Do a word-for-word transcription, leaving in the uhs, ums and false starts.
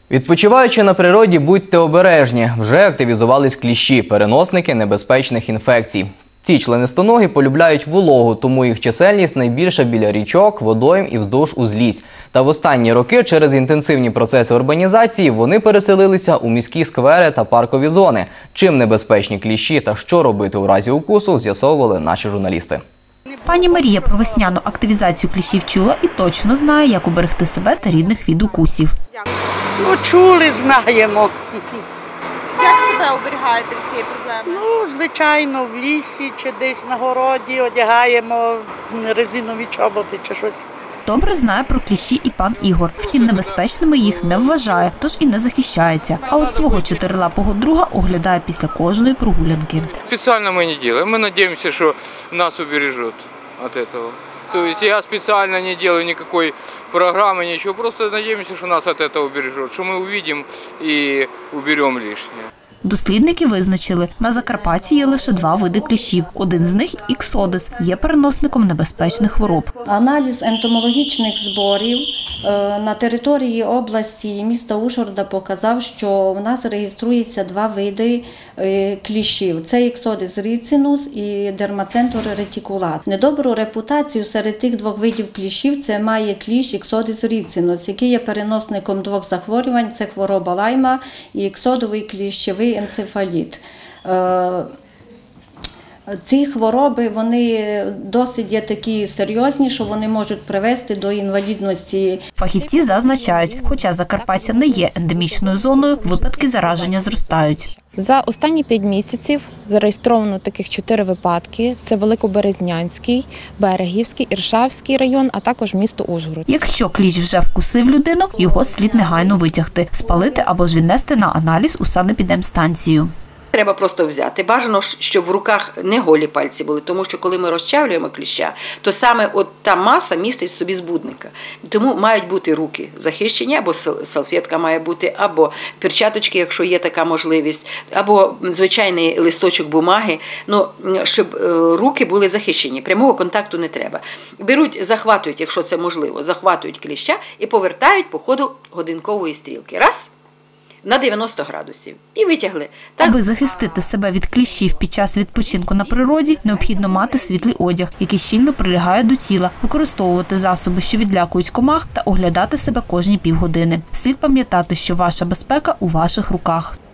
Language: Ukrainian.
Відпочиваючи на природі, будьте обережні. Вже активізувались кліщі – переносники небезпечних інфекцій. Ці членистоногі полюбляють вологу, тому їх чисельність найбільша біля річок, водойм і вздовж узлізь. Та в останні роки через інтенсивні процеси урбанізації вони переселилися у міські сквери та паркові зони. Чим небезпечні кліщі та що робити у разі укусу, з'ясовували наші журналісти. Пані Марія про весняну активізацію кліщів чула і точно знає, як уберегти себе та рідних від укусів. Ну, чули, знаємо. Як себе оберігаєте від цієї проблеми? Ну, звичайно, в лісі чи десь на городі одягаємо резинові чоботи чи щось. Добре знає про кліщі і пан Ігор. Втім, небезпечними їх не вважає, тож і не захищається. А от свого чотирилапого друга оглядає після кожної прогулянки. Специально мы не делаем. Мы надеемся, что нас убережут от этого. То есть я специально не делаю никакой программы, ничего. Просто надеемся, что нас от этого убережут. Что мы увидим и уберем лишнее. Дослідники визначили, на Закарпатті є лише два види кліщів. Один з них – іксодис, є переносником небезпечних хвороб. Аналіз ентомологічних зборів на території області і міста Ужгорода показав, що в нас реєструється два види кліщів. Це іксодис рицинус і дермацентор ретикулат. Недобру репутацію серед тих двох видів кліщів це має кліщ іксодис рицинус, який є переносником двох захворювань – це хвороба Лайма і іксодовий кліщевий енцефаліт. Ці хвороби, вони досить є такі серйозні, що вони можуть привести до інвалідності. Фахівці зазначають, хоча Закарпаття не є ендемічною зоною, випадки зараження зростають. За останні п'ять місяців зареєстровано таких чотири випадки. Це Великоберезнянський, Берегівський, Іршавський район, а також місто Ужгород. Якщо кліщ вже вкусив людину, його слід негайно витягти, спалити або ж віднести на аналіз у санепідемстанцію. Треба просто взяти. Бажано, щоб в руках не голі пальці були, тому що коли ми розчавлюємо кліща, то саме от та маса містить в собі збудника. Тому мають бути руки захищені, або салфетка має бути, або перчаточки, якщо є така можливість, або звичайний листочок бумаги, ну, щоб руки були захищені. Прямого контакту не треба. Беруть, захватують, якщо це можливо, захватують кліща і повертають по ходу годинкової стрілки. Раз. На дев'яносто градусів. І витягли. Так? Аби захистити себе від кліщів під час відпочинку на природі, необхідно мати світлий одяг, який щільно прилягає до тіла, використовувати засоби, що відлякують комах, та оглядати себе кожні півгодини. Слід пам'ятати, що ваша безпека у ваших руках.